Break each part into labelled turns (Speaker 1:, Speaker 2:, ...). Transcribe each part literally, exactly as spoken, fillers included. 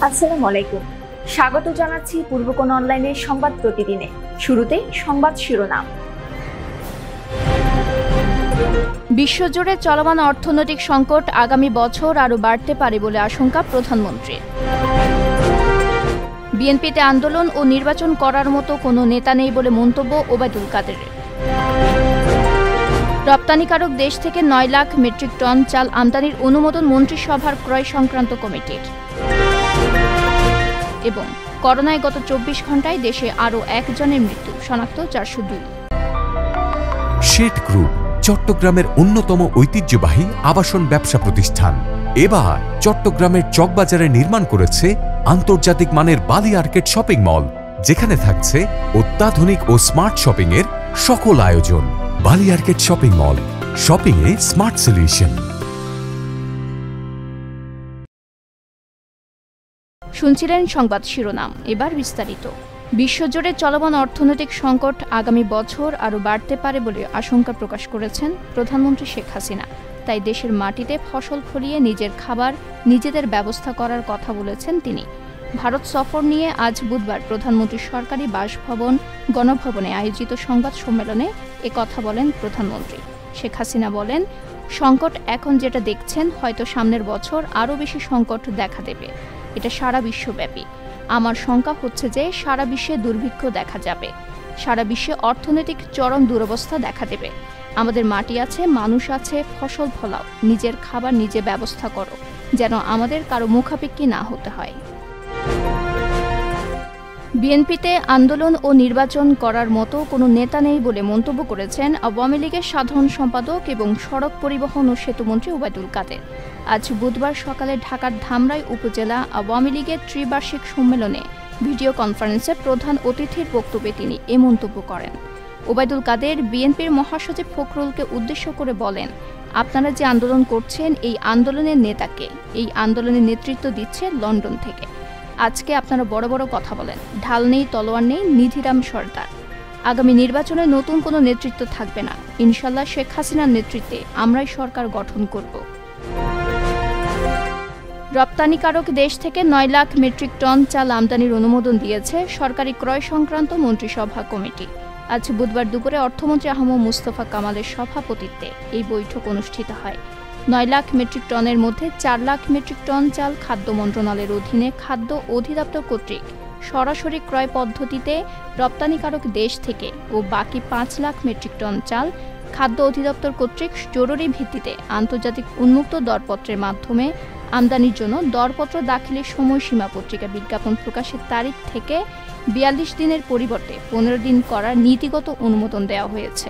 Speaker 1: আসসালামু আলাইকুম, স্বাগত জানাচ্ছি পূর্বকোণ অনলাইনের সংবাদ প্রতিদিনে। শুরুতে সংবাদ শিরোনাম। বিশ্বজুড়ে চলমান অর্থনৈতিক সংকট আগামী বছর আরও বাড়তে পারে বলে আশঙ্কা প্রধানমন্ত্রীর। বিএনপিতে আন্দোলন ও নির্বাচন করার মতো কোনো নেতা নেই বলে মন্তব্য ওবায়দুল কাদেরের। রপ্তানিকারক দেশ থেকে নয় লাখ মেট্রিক টন চাল আমদানির অনুমোদন মন্ত্রিসভার ক্রয় সংক্রান্ত কমিটির। এবং করোনায় গত চব্বিশ ঘন্টায় দেশে আরও একজনের মৃত্যু, শনাক্ত চারশো দুই।
Speaker 2: শেঠ গ্রুপ চট্টগ্রামের অন্যতম ঐতিহ্যবাহী আবাসন ব্যবসা প্রতিষ্ঠান এবার চট্টগ্রামের চকবাজারে নির্মাণ করেছে আন্তর্জাতিক মানের বালি আর্কেড শপিং মল, যেখানে থাকছে অত্যাধুনিক ও স্মার্ট শপিং এর সকল আয়োজন। Bally arcade shopping mall, shopping এ স্মার্ট সলিউশন।
Speaker 1: শুনছিলেন সংবাদ শিরোনাম, এবার বিস্তারিত। বিশ্বজুড়ে চলমান অর্থনৈতিক সংকট আগামী বছর আরও বাড়তে পারে বলে আশঙ্কা প্রকাশ করেছেন প্রধানমন্ত্রী শেখ হাসিনা। তাই দেশের মাটিতে ফসল ফলিয়ে নিজের খাবার নিজেদের ব্যবস্থা করার কথা বলেছেন তিনি। ভারত সফর নিয়ে আজ বুধবার প্রধানমন্ত্রীর সরকারি বাসভবন গণভবনে আয়োজিত সংবাদ সম্মেলনে এ কথা বলেন প্রধানমন্ত্রী। শেখ হাসিনা বলেন, সংকট এখন যেটা দেখছেন হয়তো সামনের বছর আরও বেশি সংকট দেখা দেবে। এটা সারা বিশ্বব্যাপী। আমার শঙ্কা হচ্ছে যে সারা বিশ্বে দুর্ভিক্ষ দেখা যাবে, সারা বিশ্বে অর্থনৈতিক চরম দুরবস্থা দেখা দেবে। আমাদের মাটি আছে, মানুষ আছে, ফসল ফলাও, নিজের খাবার নিজে ব্যবস্থা করো, যেন আমাদের কারো মুখাপেক্ষী না হতে হয়। বিএনপিতে আন্দোলন ও নির্বাচন করার মতো কোনো নেতা নেই বলে মন্তব্য করেছেন আওয়ামী লীগের সাধারণ সম্পাদক এবং সড়ক পরিবহন ও সেতুমন্ত্রী ওবায়দুল কাদের। আজ বুধবার সকালে ঢাকার ধামরাই উপজেলা আওয়ামী লীগের ত্রিবার্ষিক সম্মেলনে ভিডিও কনফারেন্সে প্রধান অতিথির বক্তব্যে তিনি এ মন্তব্য করেন। ওবায়দুল কাদের বিএনপির মহাসচিব ফখরুলকে উদ্দেশ্য করে বলেন, আপনারা যে আন্দোলন করছেন এই আন্দোলনের নেতাকে, এই আন্দোলনের নেতৃত্ব দিচ্ছে লন্ডন থেকে। আজকে আপনারা বড় বড় কথা বলেন, ঢাল নেই, তলোয়ার নেই, নিধিরাম সর্দার। আগামী নির্বাচনে নতুন কোনো নেতৃত্ব থাকবে না। ইনশাল্লাহ শেখ হাসিনার নেতৃত্বে আমরাই সরকার গঠন করব। রপ্তানিকারক দেশ থেকে নয় লাখ মেট্রিক টন চাল আমদানির অনুমোদন দিয়েছে সরকারি ক্রয় সংক্রান্ত মন্ত্রিসভা কমিটি। আজ বুধবার দুপুরে অর্থমন্ত্রী আহমদ মুস্তফা কামালের সভাপতিত্বে এই বৈঠক অনুষ্ঠিত হয়। নয় লাখ মেট্রিক টনের মধ্যে চার লাখ মেট্রিক টন চাল খাদ্য মন্ত্রণালয়ের অধীনে খাদ্য অধিদপ্তর কর্তৃক সরাসরি ক্রয় পদ্ধতিতে রপ্তানিকারক দেশ থেকে ও বাকি পাঁচ লাখ মেট্রিক টন চাল খাদ্য অধিদপ্তর কর্তৃক জরুরি ভিত্তিতে আন্তর্জাতিক উন্মুক্ত দরপত্রের মাধ্যমে আমদানির জন্য দরপত্র দাখিলের সময়সীমা পত্রিকা বিজ্ঞাপন প্রকাশের তারিখ থেকে বিয়াল্লিশ দিনের পরিবর্তে পনেরো দিন করার নীতিগত অনুমোদন দেওয়া হয়েছে।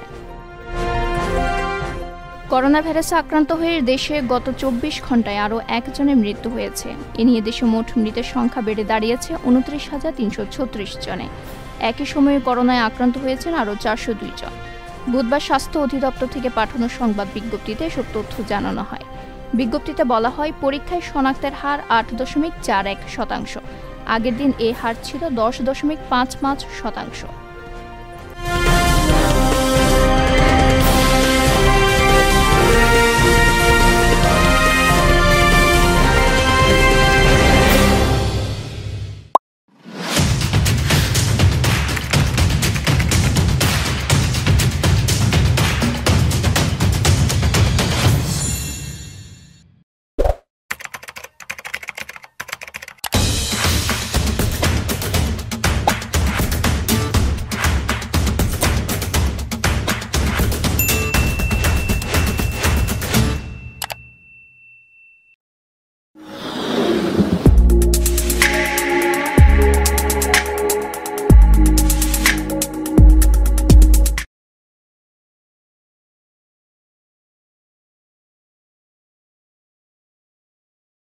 Speaker 1: করোনা ভাইরাসে আক্রান্ত হয়ে দেশে গত চব্বিশ ঘন্টায় আরও একজনের মৃত্যু হয়েছে। এ নিয়ে দেশে মোট মৃতের সংখ্যা বেড়ে দাঁড়িয়েছে উনত্রিশ হাজার তিনশো ছত্রিশ জনে। একই সময়ে করোনায় আক্রান্ত হয়েছেন আরও চারশো দুই জন। বুধবার স্বাস্থ্য অধিদপ্তর থেকে পাঠানো সংবাদ বিজ্ঞপ্তিতে এসব তথ্য জানানো হয়। বিজ্ঞপ্তিতে বলা হয়, পরীক্ষায় শনাক্তের হার আট দশমিক চার এক শতাংশ। আগের দিন এ হার ছিল দশ দশমিক পাঁচ পাঁচ শতাংশ।